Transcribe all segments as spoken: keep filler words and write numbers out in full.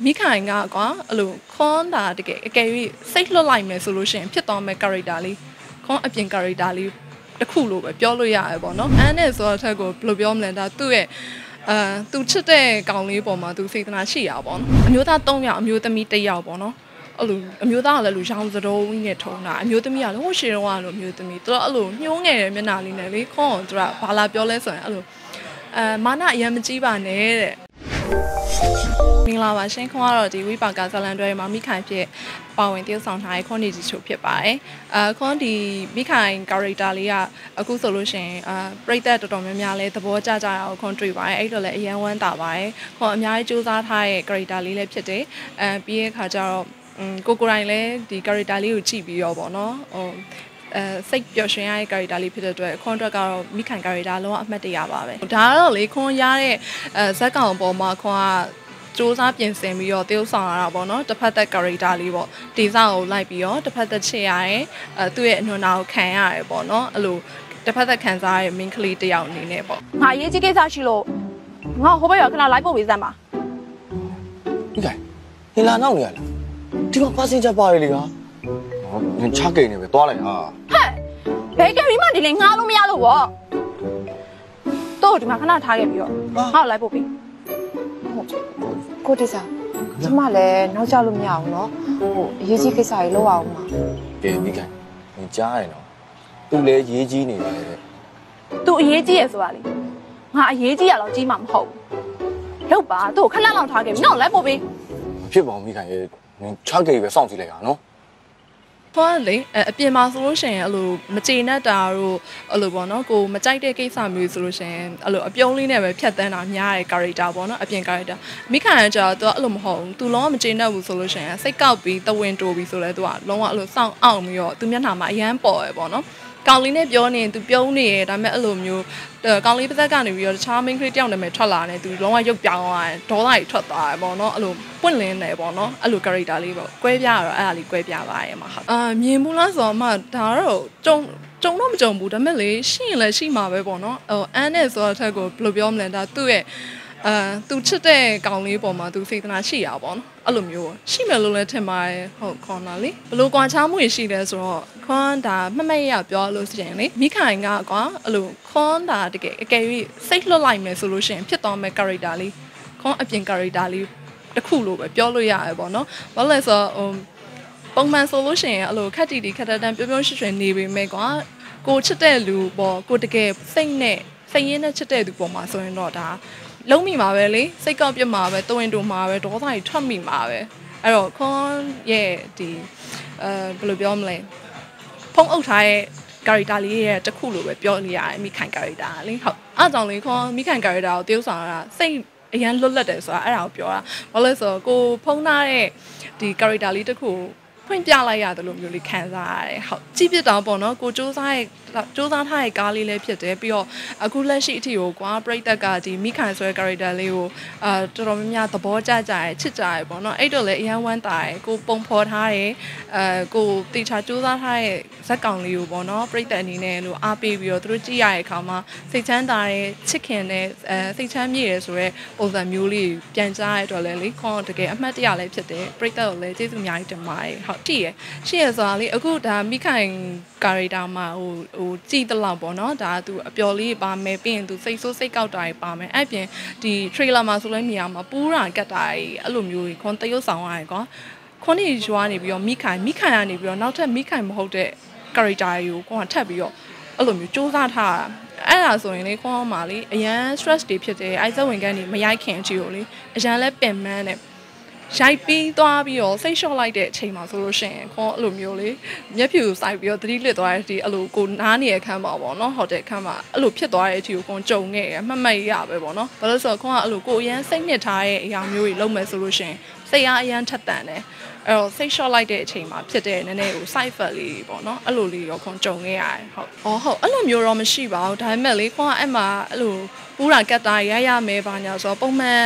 မိခိုင်ကကွာအဲ့လိုခွန်တာတကယ်အကယ်၍စိတ်လွတ်လိုက်မယ်ဆိုလို့ရှိရင်ဖြစ်သွားမယ့် character လေးခွန်အပြင် character လေးတစ်ခုလို့ပဲပြောလို့ရတယ်ပေါ့နော်အန်နဲ့ဆိုတော့ထက်ကိုဘယ်လိုပြောမလဲဒါသူ့ရဲ့အာသူချစ်တဲ့ကောင်လေးပေါ်မှာသူစေတနာရှိရပါတော့အမျိုးသား၃ယောက်အမျိုးသမီး၁ယောက်ပေါ့နော်အဲ့လိုအမျိုးသားကလည်းလူရောင်စတုံးနဲ့ထုံတာအမျိုးသမီးကလည်းဟိုရှေတော့ကလို့အမျိုးသမီးသူကအဲ့လိုညှိုးငယ်တဲ့မျက်နှာလေးနဲ့လေခွန်သူကဘာလာပြောလဲဆိုရင်အဲ့လိုအဲမာနအရင်မကြည့်ပါနဲ့တဲ့မင်္ဂလာပါရှင်ခွန်ကတော့ဒီဝိပါကဇလန်တွဲမှာမိခိုင်ဖြစ်ပါဝင်တည်ဆောင်ထားတဲ့ခွန်နေကြီးချိုဖြစ်ပါတယ်အဲခွန်ဒီမိခိုင် character လေးကအခုဆိုလို့ရှိရင်အာပရိသတ်တော်တော်များများလဲသဘောကျကြအောင်ခွန်တွေ့ပါတယ်အဲ့တော့လည်းအရန်ဝမ်းတာပါတယ်ခွန်အများကြီးစူးစမ်းထားတဲ့ character လေးလည်းဖြစ်တယ်အဲပြီးရဲ့ခါကျတော့ကိုကိုတိုင်းလည်းဒီ character လေးကိုကြည့်ပြီးတော့ပေါ့နော်ဟိုအဲစိတ်ပျော်ရွှင်ရတဲ့ character လေးဖြစ်တဲ့အတွက်ခွန်အတွက်ကတော့မိခိုင် character လုံးဝအမှတ်တရပါပဲဒါကတော့လေခွန်ရတဲ့အဲဇက်ကောင်ပေါ်မှာခွန်ကစူးစမ်းပြင်ဆင်ပြီးတော့တရုပ်ဆောင်ရတာပေါ့နော်တစ်ဖက်သက် character လေးပေါ့ဒေသကိုလိုက်ပြီးတော့တစ်ဖက်သက်ချစ်ရရဲအဲသူ့ရဲ့အနွန်နာကိုခံရရဲပေါ့နော်အဲ့လိုတစ်ဖက်သက်ခံစားရတဲ့ main ကလေးတစ်ယောက်အနေနဲ့ပေါ့ငါရေးကြီးကိစ္စရှိလို့ငါဟိုဘက်ရောက်ခဏလိုက်ပို့ပေးစမ်းပါဒီကဟင်လာနောက်နေရလားဒီမှာ passenger ပါတယ်လေကဟောနင်ချကိနေပဲသွားလိုက်ဟာဟဲ့ဘယ်ကရီမှဒီလေငှားလို့မရလို့ဗောတော့ဒီမှာခဏထားခဲ့ပြီးတော့ငါ့ကိုလိုက်ပို့ပေးကိုတိစားကျမလည်းနောက်ကျလို့မရအောင်နော်ဟိုအရေးကြီးကိစ္စကြီးလုပ်အောင်ပါကဲမိခိုင်နင်ကြားရနော်သူလည်းရေးကြီးနေတယ်တဲ့သူအရေးကြီးရဆိုတာလေငါအရေးကြီးရတော့ကြီးမှမဟုတ်ဘူးလောက်ပါသူ့ခဏလောက်ထားခဲ့ပြီးတော့လိုက်ပို့ပေးမဖြစ်ပါဘူးမိခိုင်ရဲ့နင်ချကိပဲစောင့်ကြည့်လိုက်ရနော်ခွန်လေအပြင်မှာဆိုလို့ရှိရင်အဲ့လိုမကျေနပ်တာတို့အဲ့လိုပေါ့နော်ကိုမကြိုက်တဲ့ကိစ္စမျိုးဆိုလို့ရှိရင်အဲ့လိုအပြုံးလေးနဲ့ပဲဖြတ်တန်းတာများတဲ့ character ပေါ့နော်အပြင် character မိခိုင်ကကြာသူကအဲ့လိုမဟုတ်ဘူးသူလုံးဝမကျေနပ်ဘူးဆိုလို့ရှိရင်စိတ်ကောက်ပြီးတဝင်းတိုးပြီးဆိုလဲသူကလုံးဝအဲ့လိုစောင့်အောင်ပြီးတော့သူမျက်နှာမှာအရန်ပေါ်ရယ်ပေါ့နော်ကောင်လေးနဲ့ပြောနေရင် तू ပြုံးနေရဒါပေမဲ့အဲ့လိုမျိုးကောင်လေးပါးသက်ကနေပြီးတော့တခြား main ကလေးတယောက်နာမည်ထွက်လာတယ် तू လုံးဝရုပ်ပြောင်းသွားတယ်ဒေါသကြီးထွက်သွားတယ်ပေါ့နော်အဲ့လိုပွင့်လင်းတယ်ပေါ့နော်အဲ့လို character လေးပေါ့ကွဲပြားတော့အဲ့ဒါလေးကွဲပြားပါရဲ့မှာဟုတ်အာမြင်ဘူးလားဆိုတော့မှဒါတော့ကြုံကြုံတော့မကြုံဘူးဒါပေမဲ့လေရှိရင်လည်းရှိမှာပဲပေါ့နော်ဟိုအန်နဲ့ဆိုတော့ထက်ကိုဘယ်လိုပြောမလဲဒါသူ့ရဲ့အာသူချစ်တဲ့ကောင်လေးပေါ်မှာသူစေတနာရှိရပါတော့အဲ့လိုမျိုးရှိမယ်လို့လည်းထင်ပါတယ်ဟုတ်ခေါင်းလာလေဘလို့ကွာချားမှုရှိတယ်ဆိုတော့ခွန်ဒါမမရပြောလို့ရှိရင်လေမိခိုင်ကကွာအဲ့လိုခွန်ဒါတကယ်အကယ်၍စိတ်လွတ်လိုက်မယ်ဆိုလို့ရှိရင်ဖြစ်သွားမယ့် character လေးခွန်အပြင် character လေးတစ်ခုလို့ပဲပြောလို့ရတယ်ပေါ့နော်ဘာလဲဆိုတော့ဟိုပုံမှန်ဆိုလို့ရှိရင်အဲ့လိုခက်တီတီခက်တတန်ပြုံးပြုံးရွှင်ရွှင်နေပေမဲ့ကွာကိုချစ်တဲ့လူပေါ့ကိုတကယ်စိတ်နဲ့စိတ်ရင်းနဲ့ချစ်တဲ့သူပေါ်မှာဆိုရင်တော့ဒါလုံးမိမှာပဲလေစိတ်ကောက်ပြမှာပဲတဝင်းတူမှာပဲဒေါသကြီးထွက်မိမှာပဲအဲ့တော့ခွန်ရဲ့ဒီအဲဘယ်လိုပြောမလဲဖုံးအုပ်ထားတဲ့ character လေးရဲ့တစ်ခုလို့ပဲပြောလို့ရတယ်မိခိုင် character လေဟုတ်အားကြောင့်လေခွန်မိခိုင် character ကိုတရုပ်ဆောင်တာစိတ်အရန်လွတ်လပ်တယ်ဆိုတာအဲ့ဒါကိုပြောတာဘာလို့လဲဆိုတော့ကိုဖုံးထားတဲ့ဒီ character လေးတစ်ခုဖွင့်ပြလိုက်ရတယ်လို့မျိုးလေးခံစားရတယ်ဟုတ်ကြည့်ပြတော့ပေါ့နော်ကိုစူးစမ်းရဲ့စူးစမ်းထားတဲ့ကားလေးလည်းဖြစ်တယ်ပြီးတော့အခုလက်ရှိအထိကိုကွာပရိသတ်ကဒီမိခိုင်ဆွဲ character လေးကိုအာတော်တော်များများသဘောကျကြရချစ်ကြရပေါ့နော်အဲ့တော့လည်းအရန်ဝမ်းတာရယ်ကိုပုံဖော်ထားတယ်အဲကိုတေချာစူးစမ်းထားတဲ့ဇက်ကောင်လေးကိုပေါ့နော်ပရိသတ်အနေနဲ့လို့အားပေးပြီးတော့သူတို့ကြည့်ရတဲ့အခါမှာစိတ်ချမ်းသာတဲ့ချစ်ခင်တဲ့အဲစိတ်ချမ်းမြေ့ရဆိုရဲပုံစံမျိုးလေးပြန်ကြားရတော့လည်းလေခွန်တကယ်အမှတ်တရလည်းဖြစ်တယ်ပရိသတ်ကိုလည်းကျေးဇူးအများကြီးတင်ပါတယ်ဟုတ်တည်ရရှိရဆိုတာလေအခုဒါမိခိုင် character မှာဟိုဟိုကြည့်တလောက်ပေါ့နော်ဒါသူအပျော်လေးပါမယ်ပြီးရင်သူစိတ်ဆိုးစိတ်ကောက်တာတွေပါမယ်အဲ့ပြင်ဒီ trailer မှာဆိုလဲနေရာမှာပူးတာကတ်တာတွေအဲ့လိုမျိုးခွန်တရုပ်ဆောင်ရတယ်ကွာခွန်နေရွာနေပြီးတော့မိခိုင်မိခိုင်ကနေပြီးတော့နောက်ထပ်မိခိုင်မဟုတ်တဲ့ character တွေကိုခွန်ကထပ်ပြီးတော့အဲ့လိုမျိုးစူးစမ်းထားတာအဲ့ဒါဆိုရင်လေခွန်မှာလေအရန် stress တွေဖြစ်တယ်အိုက်ဇက်ဝင်ကန်နေမရိုက်ခင်အချီကိုလေအရန်လဲပင်မန်းတယ်ရိုက်ပြီးသွားပြီးတော့စိတ်လျှော့လိုက်တဲ့အချိန်မှာဆိုလို့ရှိရင်ခွန်အဲ့လိုမျိုးလေမျက်ဖြူစိုက်ပြီးတော့သတိလစ်သွားတဲ့ဒီအဲ့လိုကိုနားနေတဲ့ခန်းမှာပေါ့နော်ဟိုတယ်ခန်းမှာအဲ့လိုဖြစ်သွားတဲ့အချိန်ကိုခွန်ကြုံခဲ့ရမှတ်မှတ်ရပဲပေါ့နော်ဘာလို့ဆိုတော့ခွန်ကအဲ့လိုကိုအရန်စိတ်နှစ်ထားတဲ့အရာမျိုးတွေလုပ်မယ်ဆိုလို့ရှိရင်စိတ်အားအရန်ထက်တန်တယ်အဲ့တော့စိတ်လျှော့လိုက်တဲ့အချိန်မှာဖြစ်တဲ့နည်းနည်းဟို side effect လေးပေါ့နော်အဲ့လိုလေးရောခွန်ကြုံခဲ့ရတယ်ဟုတ်အော်ဟုတ်အဲ့လိုမျိုးတော့မရှိပါဘူးဒါပေမဲ့လေခွန်ကအဲ့မှာအဲ့လိုပူးတာကတ်တာရရမယ်ပါညာဆိုတော့ပုံမှန်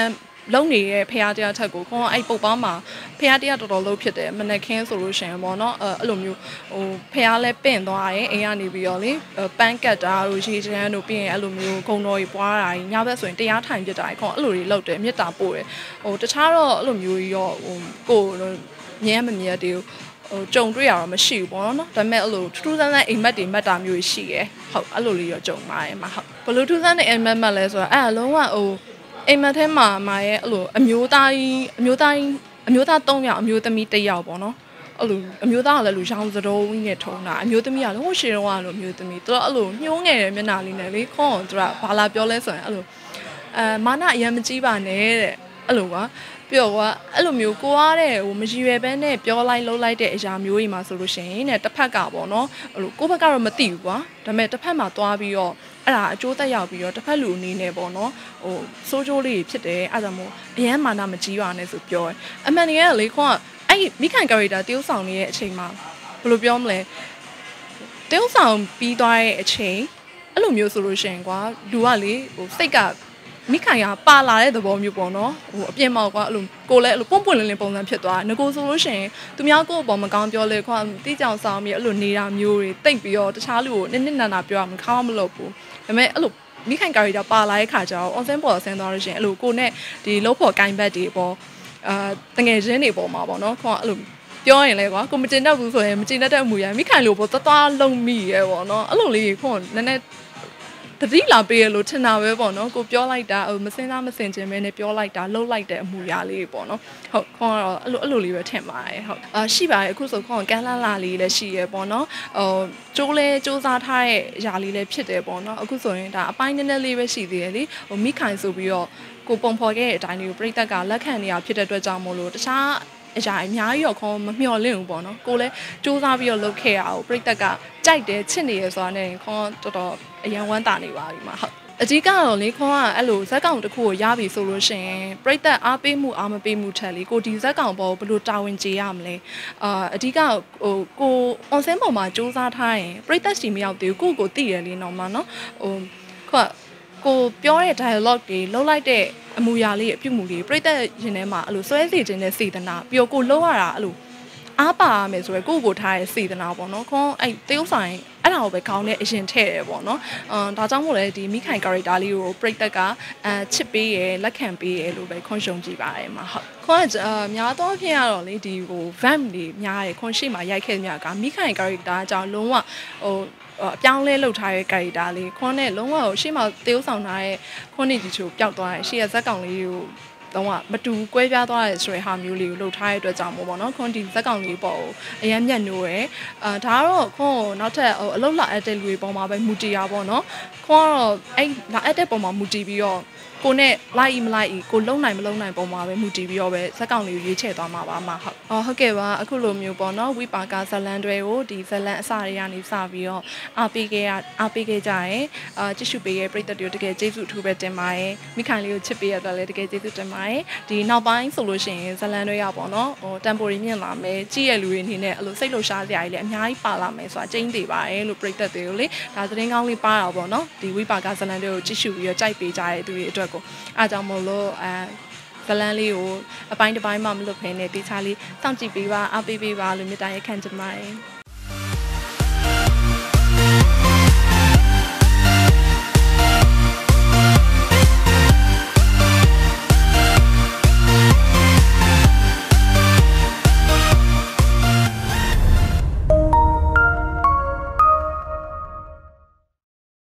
လုံးနေတဲ့ဖះတရားချက်ကိုခွန်အဲ့ပုတ်ပါမှာဖះတရားတော်တော်လုံးဖြစ်တယ်မနက်ခင်းဆိုလို့ရှိရင်ပေါ့နော်အဲ့လိုမျိုးဟိုဖះလဲပင့်သွားရင်အိမ်ကနေပြီးတော့လေပန်းကတ်တာတို့ရေချမ်းတို့ပြီးရင်အဲ့လိုမျိုးဂုံတော်ကြီးပွားတာကြီးညဘက်ဆိုရင်တရားထိုင်ပြတာကြီးခွန်အဲ့လိုတွေလုပ်တယ်မြစ်တာပို့တယ်ဟိုတခြားတော့အဲ့လိုမျိုးကြီးရောဟိုကိုမြဲမမြဲတေးဟိုကြုံတွေ့ရတော့မရှိဘူးပေါ့နော်ဒါပေမဲ့အဲ့လိုထူးထူးဆန်းဆန်းအိမ်မက်တွေမက်တာမျိုးရှိရယ်ဟုတ်အဲ့လိုလေးရောကြုံပါတယ်မှာဟုတ်ဘယ်လိုထူးဆန်းတဲ့အိမ်မက်မက်လဲဆိုတော့အဲ့အလုံးဝဟိုအိမ်မက်ထဲမှာမှာရဲ့အဲ့လိုအမျိုးသားကြီးအမျိုးသားကြီးအမျိုးသား၃ယောက်အမျိုးသမီး၁ယောက်ပေါ့နော်အဲ့လိုအမျိုးသားကလည်းလူရောင်စတော်ကြီးနဲ့ထုံးတာအမျိုးသမီးကလည်းဟိုရှေတော့ကလိုအမျိုးသမီးသူကအဲ့လိုညှိုးငယ်တဲ့မျက်နှာလေးနဲ့လေခေါင်းသူကဘာလာပြောလဲဆိုရင်အဲ့လိုအဲမာနအရင်မကြီးပါနဲ့တဲ့အဲ့လိုကပြောကအဲ့လိုမျိုးကိုအားတဲ့ဟိုမရည်ရွယ်ပဲနဲ့ပြောလိုက်လှုပ်လိုက်တဲ့အရာမျိုးကြီးမှာဆိုလို့ရှိရင်တဲ့တစ်ဖက်ကပေါ့နော်အဲ့လိုကိုယ့်ဘက်ကတော့မသိဘူးကွာဒါပေမဲ့တစ်ဖက်မှာသွားပြီးတော့အဲ့ဒါအကျိုးသက်ရောက်ပြီးတော့တစ်ဖက်လူအနေနဲ့ပေါ့နော်ဟိုစိုးကျိုးလေးဖြစ်တယ်အဲ့ဒါမို့အရန်မာနမကြီးပါနဲ့ဆိုပြောတယ်အမှန်တကယ်ကလေခွန်ကအဲ့မိခိုင်ကာရီတာတရုပ်ဆောင်နေတဲ့အချိန်မှာဘယ်လိုပြောမလဲတရုပ်ဆောင်ပြီးသွားတဲ့အချိန်အဲ့လိုမျိုးဆိုလို့ရှိရင်ကွာလူကလေဟိုစိတ်ကမိခိုင်ကပါလာတဲ့သဘောမျိုးပေါ့နော်ဟိုအပြင်မှာကွာအဲ့လိုကိုလည်းအဲ့လိုပွန့်ပွန့်လင်းလင်းပုံစံဖြစ်သွားငကိုဆိုလို့ရှိရင်သူများကိုယ့်အပေါ်မကောင်းပြောလဲခွာတိကြောင်ဆောင်ပြီးအဲ့လိုနေတာမျိုးတွေတိတ်ပြီးတော့တခြားလူကိုနစ်နစ်နာနာပြောရမှာခေါင်းမလုပ်ဘူးဒါပေမဲ့အဲ့လိုမိခိုင်ကာရီတာပါလာတဲ့ခါကျတော့ on scene ပေါ်ဆင်းသွားလို့ရှိရင်အဲ့လိုကိုနဲ့ဒီလှုပ်ဖို့ကိုင်ဘက်တွေပေါ့အာတငယ်ချင်းတွေပေါ်မှာပေါ့နော်ခွာအဲ့လိုပြောရင်လဲကွာကိုမကျင်တတ်ဘူးဆိုရင်မကျင်တတ်တဲ့အမူအရာမိခိုင်လိုပေါ့သွားသွားလုံမိရဲပေါ့နော်အဲ့လိုလေးခွန်နည်းနည်းတတိလာပေးရလို့ထင်တာပဲပေါ့နော်ကိုပြောလိုက်တာဟိုမစင်းသားမစင်ချင်းပဲနဲ့ပြောလိုက်တာလှုပ်လိုက်တဲ့အမူအရာလေးပေါ့နော်ဟုတ်ခွန်ကတော့အဲ့လိုအဲ့လိုလေးပဲထင်ပါတယ်ဟုတ်အာရှိပါတယ်အခုဆိုခွန်ကန်းလာလာလေးလည်းရှိရပေါ့နော်ဟိုကျိုးလဲစူးစားထားတဲ့အရာလေးလည်းဖြစ်တယ်ပေါ့နော်အခုဆိုရင်ဒါအပိုင်းနည်းနည်းလေးပဲရှိသေးတယ်လေဟိုမိခိုင်ဆိုပြီးတော့ကိုပုံဖော်ခဲ့တဲ့အတိုင်းလေးကိုပြိတ္တကလက်ခံနေရဖြစ်တဲ့အတွက်ကြောင့်မို့လို့တခြားအရာအများကြီးတော့ခေါ်မမျှော်လင့်ဘူးပေါ့နော်ကိုလည်းစူးစမ်းပြီးတော့လုပ်ခဲ့ရအောင်ပြိတ္တကကြိုက်တယ်ချစ်နေရဆိုတာနဲ့ခေါ်တော်တော်အရန်ဝမ်းတာနေပါပြီမှာဟုတ်အကြီးကတော့လေခေါ်ကအဲ့လိုဇက်ကောင်တစ်ခုကိုရပြီဆိုလို့ရှိရင်ပြိတ္တအားပေးမှုအားမပေးမှုထက်လေကိုဒီဇက်ကောင်ပေါ်ဘယ်လိုတာဝန်ကျေရမလဲအာအကြီးကဟိုကို on scene ပေါ်မှာစူးစမ်းထားရင်ပြိတ္တစီမရောက်သေးဘူးကိုကိုသိတယ်လေနော်မနော်ဟိုခေါ်ကိုပြောတဲ့ dialogue တွေလှုပ်လိုက်တဲ့အမူအရာလေးအပြုတ်မှုလေးပြိတ္တရင်ထဲမှာအဲ့လိုဆွဲစီခြင်းနဲ့စေတနာပြီးတော့ကိုလှုပ်ရတာအဲ့လိုအားပါရမယ်ဆိုရယ်ကိုကိုထားရဲ့စေတနာပေါ့နော်ခွန်အဲ့တရုပ်ဆိုင်အဲ့ဒါကိုပဲခေါင်းနဲ့အရင်ထည့်တယ်ပေါ့နော်အမ်ဒါကြောင့်မို့လဲဒီမိခိုင် character လေးကိုပြိတ္တကအဲချစ်ပေးရယ်လက်ခံပေးရယ်လို့ပဲခွန်ရှုံကြည့်ပါတယ်မှာဟုတ်ခွန်ကအများသောအဖြစ်ကတော့လေဒီဟို vamp တွေများတယ်ခွန်ရှိမှရိုက်ခဲ့မြကမိခိုင် character အကြောင်းလုံးဝဟိုအပြောင်းလဲလုပ်ထားတဲ့ character လေးခွန်းနဲ့လုံးဝရှေ့မှာတရုပ်ဆောင်ထားတဲ့ခွန်းနေကြီးချိုပျောက်သွားတယ်ရှေ့ရဇက်ကောင်လေးကိုတော့မတူကွဲပြားသွားတဲ့ဆိုတဲ့ဟာမျိုးလေးကိုလှုပ်ထားတဲ့အတွက်ကြောင့်မို့ပေါ့နော်ခွန်းဒီဇက်ကောင်လေးပေါ့အရန်မြတ်နိုးရယ်အာဒါကတော့ခွန်းကိုနောက်ထပ်ဟိုအလုတ်လာအပ်တဲ့လူတွေပေါ်မှာပဲမူတည်ရပါတော့ခွန်းကတော့အဲ့လာအပ်တဲ့ပုံမှာမူတည်ပြီးတော့ကိုနဲ့လိုက်မလိုက်ကိုလုံနိုင်မလုံနိုင်ပုံမှာပဲမူတည်ပြီးတော့ပဲဇက်ကောင်လေးရွေးချယ်သွားမှာပါမှာဟုတ်အော်ဟုတ်ကဲ့ပါအခုလိုမျိုးပေါ့နော်ဝိပါကဇလန်တွေကိုဒီဇလန်အစတွေကနေစပြီးတော့အားပေးခဲ့ရအားပေးခဲ့ကြရယ်အာကြည့်ရှုပေးခဲ့ပြည်သက်တွေတကယ်ကျေးဇူးအထူးပဲတင်ပါတယ်မိခိုင်လေးကိုချစ်ပေးရတော့လည်းတကယ်ကျေးဇူးတင်ပါတယ်ဒီနောက်ပိုင်းဆိုလို့ရှိရင်ဇလန်တွေကပေါ့နော်ဟိုတမ်ပိုရီမြင့်လာမယ်ကြည့်ရလူတွေအနေနဲ့အဲ့လိုစိတ်လှုပ်ရှားစရာကြီးလည်းအများကြီးပါလာမယ်ဆိုတာကျင်းသေးပါတယ်လို့ပြည်သက်တွေကိုလေဒါသတင်းကောင်းလေးပါတော့ပေါ့နော်ဒီဝိပါကဇလန်တွေကိုကြည့်ရှုပြီးတော့ကြိုက်ပေးကြတဲ့သူတွေအတွက်ကိုအားကြောင့်မို့လို့အဲဇလန်လေးကိုအပိုင်းတစ်ပိုင်းမှမလွတ်ဖဲနဲ့တေချာလေးစောင့်ကြည့်ပေးပါအားပေးပေးပါလို့မြတ်တာရက်ခံချင်ပါတယ်